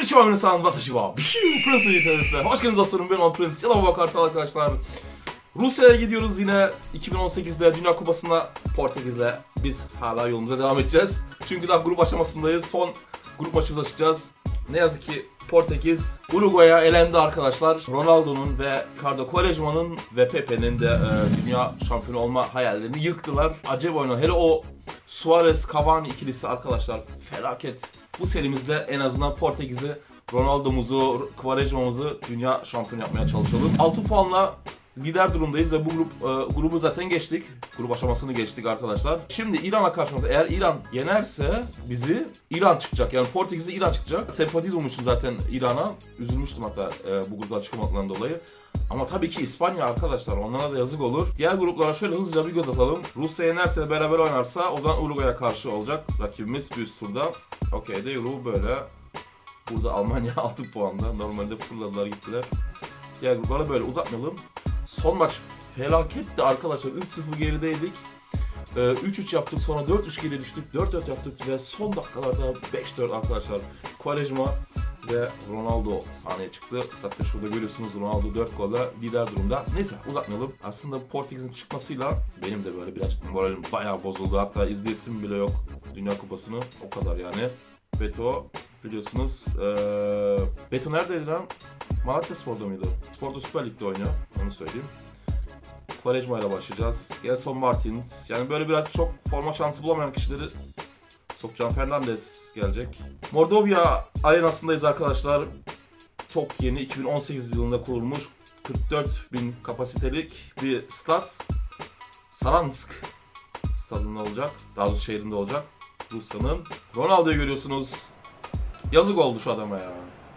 Konnichiwa minasan, watashi wa Prince Vitalis. Hoş geldiniz dostlarım, ben Prince. Yalan Kartal arkadaşlar. Rusya'ya gidiyoruz yine 2018'de Dünya Kupası'na Portekiz'le. Biz hala yolumuza devam edeceğiz. Çünkü daha grup aşamasındayız. Son grup maçımıza çıkacağız. Ne yazık ki Portekiz Uruguay'a elendi arkadaşlar. Ronaldo'nun ve Ricardo Quaresma'nın ve Pepe'nin de dünya şampiyonu olma hayallerini yıktılar. Acayip oynadı. Hele o Suarez-Cavani ikilisi arkadaşlar felaket. Bu serimizde en azından Portekiz'i, Ronaldo'muzu, Quaresma'mızı dünya şampiyonu yapmaya çalışalım. 6 puanla lider durumdayız ve bu grubu zaten geçtik. Grup aşamasını geçtik arkadaşlar. Şimdi İran'a karşımızda, eğer İran yenerse bizi İran çıkacak. Yani Portekiz'de İran çıkacak. Sempati duymuştum zaten İran'a. Üzülmüştüm hatta bu gruptan çıkamadıklarından dolayı. Ama tabii ki İspanya arkadaşlar, onlara da yazık olur. Diğer gruplara şöyle hızlıca bir göz atalım. Rusya yenerse, beraber oynarsa o zaman Uruguay'a karşı olacak rakibimiz bir üst turda. Okey de grubu böyle. Burada Almanya 6 puanda. Normalde fırladılar gittiler. Diğer gruplara böyle uzatmayalım. Son maç felaketti arkadaşlar. 3-0 gerideydik. 3-3 yaptık, sonra 4-3 geri düştük. 4-4 yaptık ve son dakikalarda 5-4 arkadaşlar. Quaresma ve Ronaldo sahneye çıktı. Zaten şurada görüyorsunuz, Ronaldo 4 golle lider durumda. Neyse uzatmayalım. Aslında Portekiz'in çıkmasıyla benim de böyle birazcık moralim bayağı bozuldu. Hatta izleyesim bile yok Dünya Kupası'nı. O kadar yani. Beto biliyorsunuz. Beto neredeydi lan? Malatyaspor'da mıydı? Spor'da Süper Lig'de oynuyor. Onu söyleyeyim. Quaresma ile başlayacağız. Gelson Martins. Yani böyle biraz çok forma şansı bulamayan kişileri sokacağım. Fernandes gelecek. Mordovya arenasındayız arkadaşlar. Çok yeni, 2018 yılında kurulmuş 44.000 kapasitelik bir stat. Saransk stadında olacak. Daha doğrusu şehrinde olacak. Rusya'nın. Ronaldo'yu görüyorsunuz. Yazık oldu şu adama ya.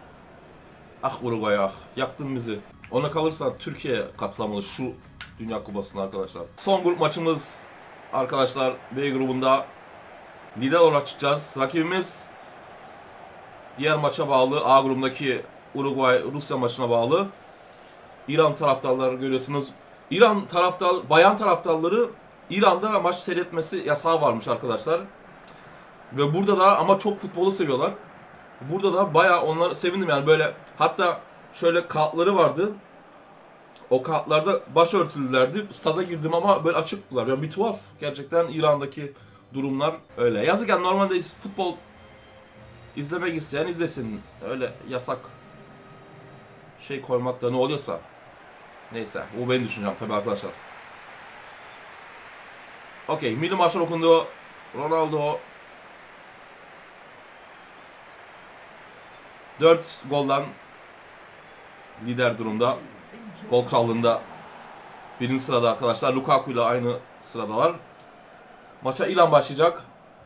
Ah Uruguay ah. Yaktın bizi. Ona kalırsa Türkiye katılamalı şu Dünya Kupası'na arkadaşlar. Son grup maçımız arkadaşlar. B grubunda lider olarak çıkacağız. Rakibimiz diğer maça bağlı. A grubundaki Uruguay-Rusya maçına bağlı. İran taraftarları görüyorsunuz. Bayan taraftarları İran'da maç seyretmesi yasağı varmış arkadaşlar. Ve burada da ama çok futbolu seviyorlar. Burada da bayağı onları sevindim yani, böyle hatta şöyle kağıtları vardı. O kağıtlarda başörtülülerdi. Stada girdim ama böyle açıktılar. Yani bir tuhaf gerçekten İran'daki durumlar öyle. Yazık yani, normalde futbol izlemek isteyen izlesin. Öyle yasak şey koymak da ne oluyorsa. Neyse, bu benim düşüncem tabii arkadaşlar. Okey, milli maçlar okundu. Ronaldo 4 golden lider durumda. Gol krallığında birinci sırada arkadaşlar. Lukaku ile aynı sıradalar. Maça İran başlayacak.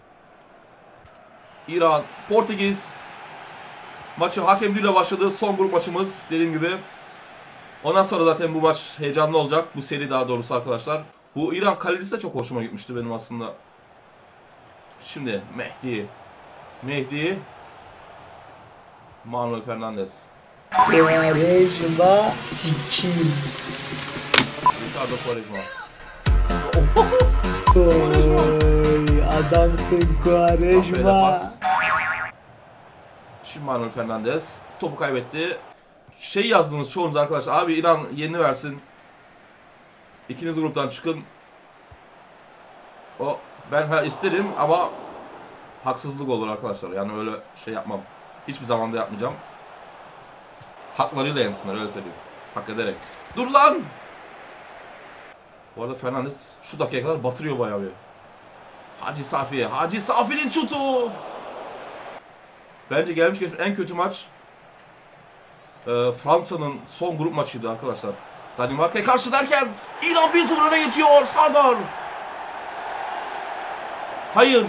İran, Portekiz. Maçı hakem düdüğüyle başladı. Son grup maçımız dediğim gibi. Ondan sonra zaten bu maç heyecanlı olacak. Bu seri daha doğrusu arkadaşlar. Bu İran kalecisi de çok hoşuma gitmişti benim aslında. Şimdi Mehdi. Manuel Fernandes. Quaresma sikim. Ricardo Quaresma. Oy, adamsın Quaresma. Şimdi Manuel Fernandes topu kaybetti. Şey yazdınız çoğunuz arkadaşlar. Abi İran yeni versin. İkiniz gruptan çıkın. Ben isterim ama haksızlık olur arkadaşlar. Yani öyle şey yapmam. Hiçbir zaman da yapmayacağım. Haklarıyla yensinler, öyle söyleyeyim. Hak ederek. Dur lan! Bu arada Fernandes şu dakikaya kadar batırıyor bayağı bir. Hacı Safi'nin şutu! Bence gelmiş geçmiş en kötü maç Fransa'nın son grup maçıydı arkadaşlar. Danimarka'ya karşı derken İran 1-0 öne geçiyor. Sardar! Hayır!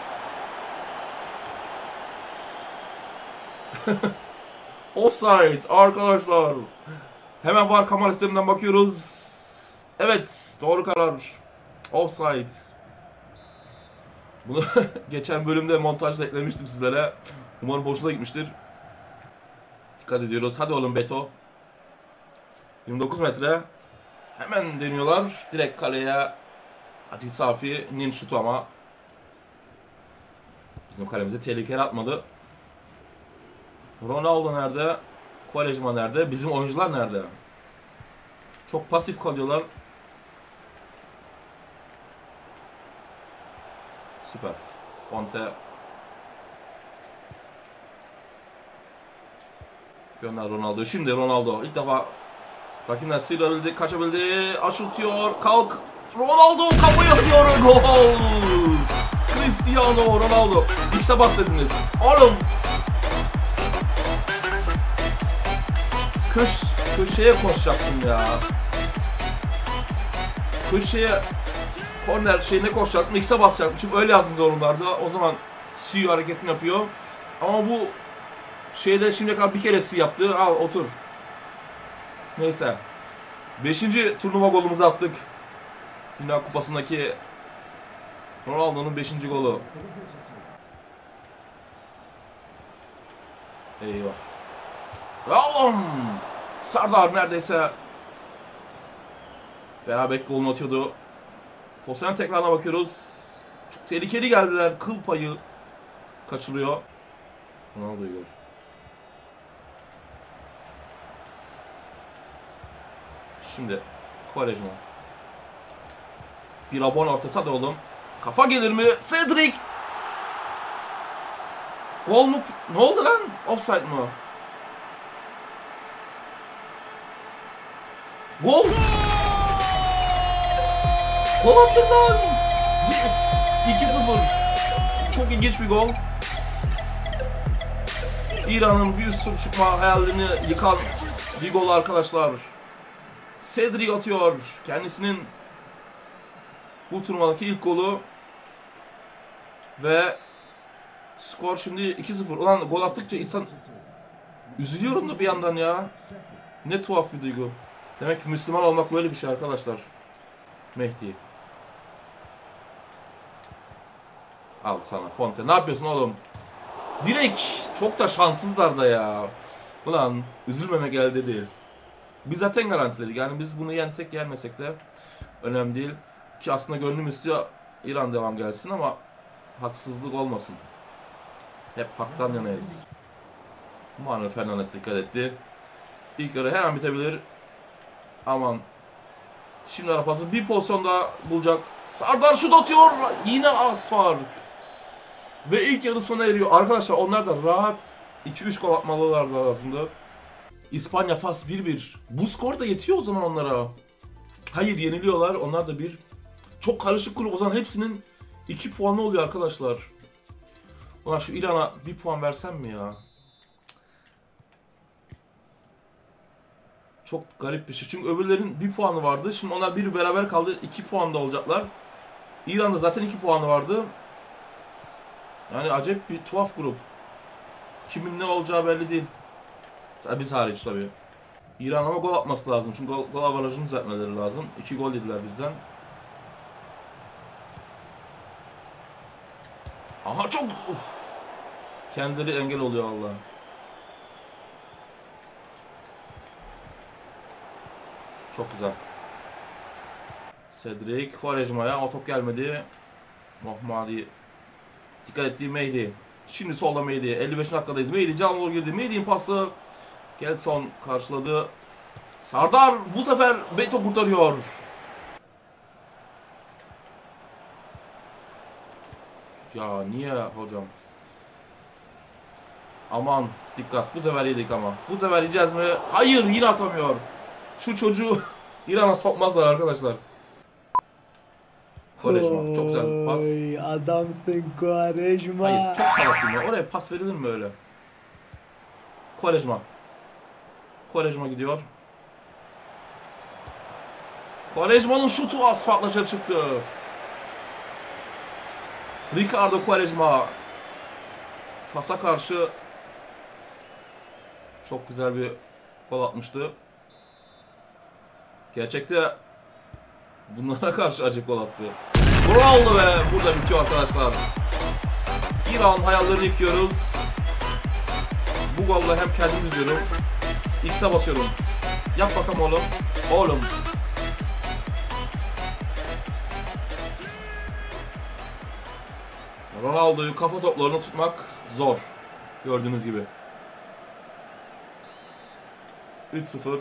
Offside arkadaşlar. Hemen VAR kamera sisteminden bakıyoruz. Evet, doğru karar. Offside. Bunu geçen bölümde montajda eklemiştim sizlere. Umarım hoşuna gitmiştir. Dikkat ediyoruz. Hadi oğlum Beto. 29 metre. Hemen deniyorlar. Direkt kaleye. Hacı Safi'nin şutu ama bizim kalemize tehlikeli atmadı. Ronaldo nerede? Quaresma nerede? Bizim oyuncular nerede? Çok pasif kalıyorlar. Süper. Fonte. Gönder Ronaldo. Şimdi Ronaldo ilk defa rakibinden sıyrılabildi, kaçabildi, aşırtıyor, kalk. Ronaldo kafayı atıyor, gol! Cristiano Ronaldo. X'e bas dediniz. Oğlum. Köşeye koşacaktım ya. Köşeye korner şeyine koşacaktım. X'e basacaktım. Çünkü öyle yazdınız yorumlarda. O zaman C hareketini yapıyor. Ama bu şeyde şimdiye kadar bir kere C yaptı. Al otur. Neyse. 5. turnuva golümüzü attık. Dünya Kupası'ndaki Ronaldo'nun 5. golü. Eyvah. Oğlum! Sardar neredeyse beraber golünü atıyordu. Pozisyon tekrarına bakıyoruz. Çok tehlikeli geldiler. Kıl payı kaçırıyor. Ronaldo'yu gör. Şimdi Quaresma. Bir abon ortası da oğlum. Kafa gelir mi? Cedric! Gol mu? Ne oldu lan? Offside mı? Gol! Gol attın lan! Yes! 2-0. Çok ilginç bir gol. İran'ın bir üst tur çıkma hayallerini yıkan bir gol arkadaşlar. Cedric atıyor. Kendisinin bu turnuvadaki ilk golü. Ve skor şimdi 2-0. Ulan gol attıkça insan üzülüyorum da bir yandan ya. Ne tuhaf bir duygu. Demek ki Müslüman olmak böyle bir şey arkadaşlar. Mehdi. Al sana Fonte. Ne yapıyorsun oğlum? Direkt çok da şanssızlar da ya. Ulan üzülmemek elde değil. Biz zaten garantiledik. Yani biz bunu yensek yenmesek de önemli değil. Ki aslında gönlüm istiyor İran devam gelsin ama haksızlık olmasın. Hep haktan yanayız. Manuel Fernandes dikkat etti. İlk yarı her an bitebilir. Aman. Şimdi ara pası bir pozisyonda bulacak. Sardar şut atıyor. Yine az fark. Ve ilk yarı sona eriyor. Arkadaşlar onlar da rahat 2-3 gol atmalılardı aslında. İspanya Fas 1-1. Bu skor da yetiyor o zaman onlara. Hayır yeniliyorlar. Onlar da bir. Çok karışık grup. O zaman hepsinin 2 puanı oluyor arkadaşlar. Ulan şu İran'a 1 puan versem mi ya? Çok garip bir şey. Çünkü öbürlerin 1 puanı vardı. Şimdi onlar bir beraber kaldı. 2 puanda olacaklar. İran'da zaten 2 puanı vardı. Yani acayip bir tuhaf grup. Kimin ne olacağı belli değil. Biz hariç tabii. İran ama gol atması lazım. Çünkü gol avarajını düzeltmeleri lazım. 2 gol yediler bizden. Aha çok... Uf. Kendileri engel oluyor Allah. Çok güzel. Cedric, Quaresma'ya o top gelmedi. Mahmadi dikkat ettiği Mehdi. Şimdi solda Mehdi. 55 dakikadayız. Mehdi canlı girdi. Mehdi'nin pası. Gelson karşıladı. Sardar bu sefer Beto kurtarıyor. Ya niye hocam? Aman dikkat. Bu sefer yedik ama. Bu sefer yiyeceğiz mi? Hayır yine atamıyor. Şu çocuğu İran'a sokmazlar arkadaşlar. Quaresma çok güzel pas. Adamsın Quaresma. Hayır çok salaktım ya. Oraya pas verilir mi öyle? Quaresma. Quaresma gidiyor. Quaresma'nın şutu asfaltlaşa çıktı. Ricardo Quaresma. Fas'a karşı çok güzel bir gol atmıştı. Gerçekte bunlara karşı acayip gol attı. Ronaldo ve burada bitiyor arkadaşlar. İran hayallerini yıkıyoruz. Bu golla hem kendim izliyorum. X'e basıyorum. Yap bakalım oğlum. Oğlum. Ronaldo'yu kafa toplarını tutmak zor. Gördüğünüz gibi. 3-0.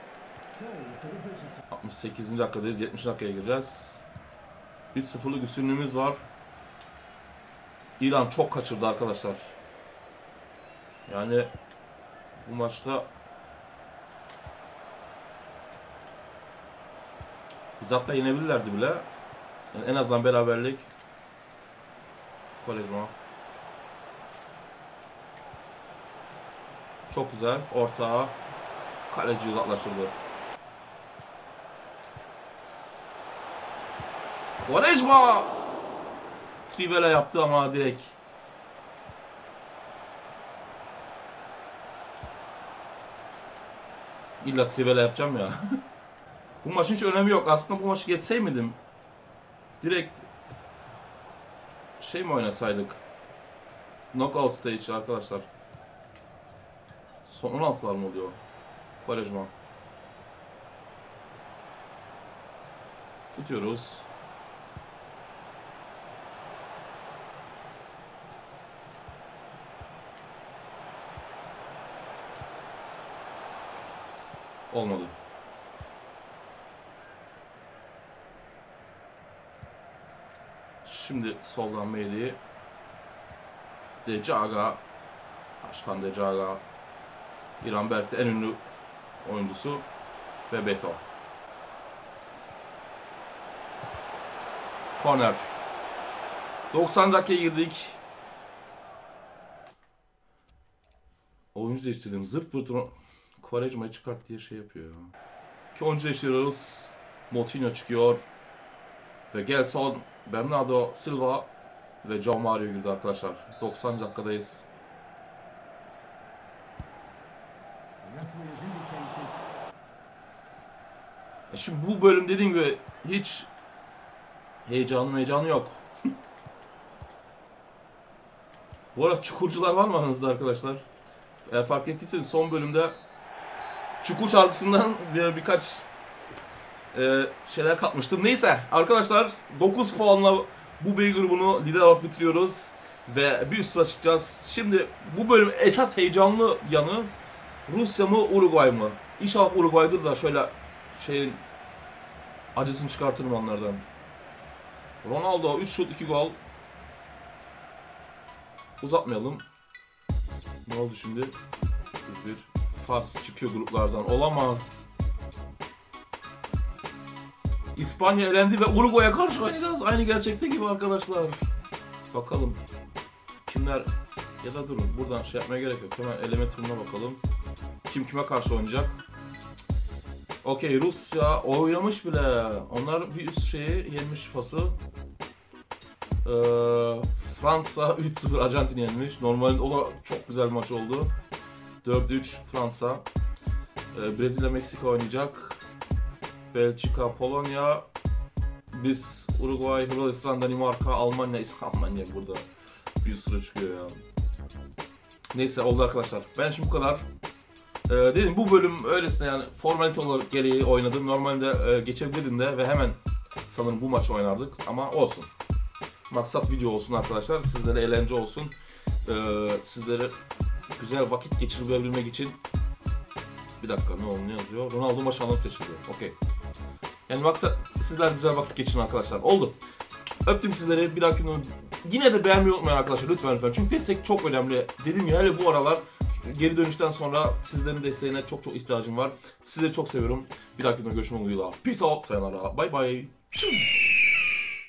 68. dakikadayız. 70. dakikaya gireceğiz. 3-0'lık üstünlüğümüz var. İran çok kaçırdı arkadaşlar. Yani bu maçta biz hatta yenebilirlerdi bile. Yani en azından beraberlik. Quaresma. Çok güzel. Orta. Kaleci uzaklaştırdı. Quaresma! Trivela yaptı ama direkt. İlla Trivela yapacağım ya. Bu maçın hiç önemi yok. Aslında bu maçı geçseymedim. Direkt şey mi oynasaydık? Knockout stage arkadaşlar. Son 16'lar mı oluyor? Quaresma. Tutuyoruz. Olmadı. Şimdi soldan Mehdi. Dejaga. Başkan Dejaga. İran belki de en ünlü oyuncusu. Ve Beto. Corner. 90 dakikaya girdik. Oyuncu değiştirdim. Zırt pırt Quaresma'yı çıkart diye şey yapıyor ya. İki oyuncu değiştiriyoruz. Moutinho çıkıyor. Ve Gelson, Bernardo Silva ve João Mario girdi arkadaşlar. 90 dakikadayız. Şimdi bu bölüm dediğim gibi hiç heyecanı yok. Bu arada çukurcular var mı aranızda arkadaşlar? Eğer fark ettiyseniz son bölümde Çukur şarkısından birkaç şeyler katmıştım. Neyse arkadaşlar 9 puanla bu B grubunu lider olarak bitiriyoruz. Ve bir üst tura çıkacağız. Şimdi bu bölüm esas heyecanlı yanı Rusya mı Uruguay mı? İnşallah Uruguay'dır da şöyle şeyin acısını çıkartırım onlardan. Ronaldo 3 şut 2 gol. Uzatmayalım. Ne oldu şimdi? Bir Fas çıkıyor gruplardan. Olamaz. İspanya elendi ve Uruguay'a karşı oynayacağız. Aynı gerçekte gibi arkadaşlar. Bakalım. Kimler ya da durun. Buradan şey yapmaya gerek yok. Hemen eleme turuna bakalım. Kim kime karşı oynayacak? Okey, Rusya oynamış bile. Onlar bir üst şeyi yenmiş Fas'ı. Fransa 3-0 Arjantin'i yenmiş. Normalde o da çok güzel bir maç oldu. 4-3 Fransa. Brezilya Meksika oynayacak. Belçika Polonya. Biz Uruguay, Hırvatistan, Danimarka, Almanya. Almanya burada bir sıra çıkıyor ya. Neyse oldu arkadaşlar. Ben şimdi bu kadar. Dedim bu bölüm öylesine yani formalite olarak gereği oynadım. Normalde geçebilirdim de ve hemen sanırım bu maçı oynardık ama olsun. Maksat video olsun arkadaşlar. Sizlere eğlence olsun. Sizlere güzel vakit geçirebilmek için. Bir dakika ne oldu, ne yazıyor? Ronaldo maç anlamı seçiliyor. Okey. Yani maksat sizler güzel vakit geçirin arkadaşlar. Oldu. Öptüm sizleri. Bir dahaki yine de beğenmeyi unutmayın arkadaşlar lütfen. Çünkü destek çok önemli. Dediğim gibi hele bu aralar geri dönüşten sonra sizlerin desteğine çok ihtiyacım var. Sizleri çok seviyorum. Bir dahaki görüşmek üzere. Peace out. Sayonara. Bye bye.